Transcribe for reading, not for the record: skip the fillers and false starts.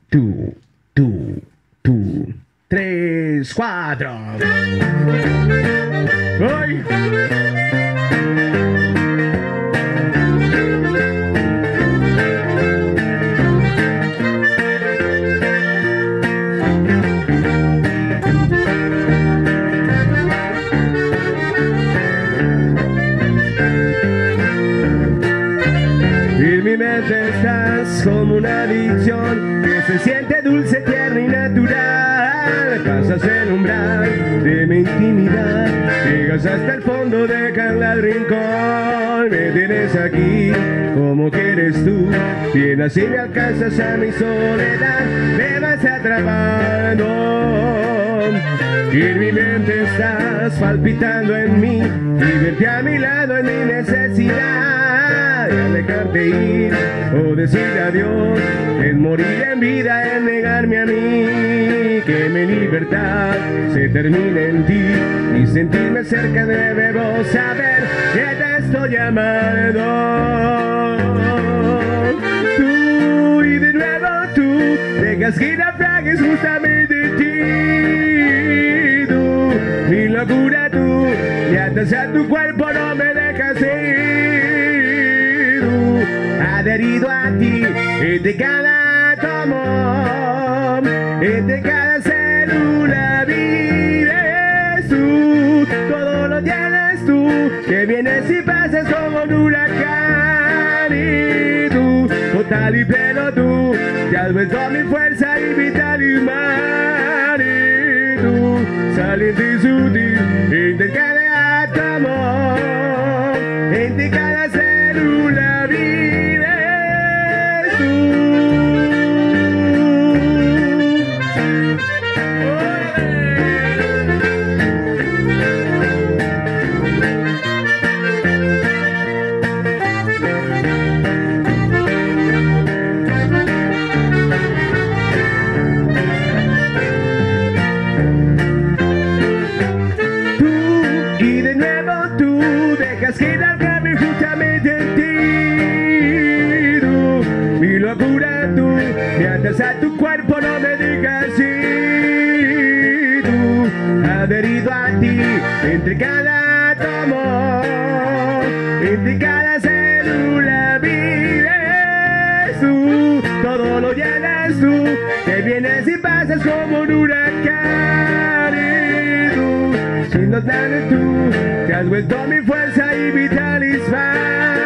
tú, tú, tú. 3, 4. ¡Ay! En mi mente estás como una adicción que se siente dulce, tierna y natural. Pasas el umbral de mi intimidad, llegas hasta el fondo, déjala al rincón. Me tienes aquí como quieres tú, bien así me alcanzas a mi soledad, me vas atrapando. Y en mi mente estás palpitando en mí, y verte a mi lado en mi necesidad de alejarte ir o decir adiós, es morir en vida, es negarme a mí, que mi libertad se termine en ti y sentirme cerca de debo saber que te estoy llamando. Tú y de nuevo tú dejas que naufragues justamente en ti. Tú, mi locura tú, me atas a tu cuerpo, no me dejas ir. Tú, adherido a ti, entre cada átomo, entre cada célula vives tú, todo lo tienes tú, que vienes y pasas como un huracán. Y tú, total y pleno tú, te has vuelto mi fuerza y mi talismán. Y tú, saliente y sutil, entre cada átomo, entre cada célula vives tú. Y de nuevo tú dejas que largarme justamente en ti. Tú, mi locura tú, me atas a tu cuerpo, no me digas ir. Tú, adherido a ti, entre cada átomo, entre cada célula vives tú, todo lo llenas tú, te vienes y pasas como un huracán. Y tú, sin los labios tú, te has vuelto mi fuerza y mi talismán.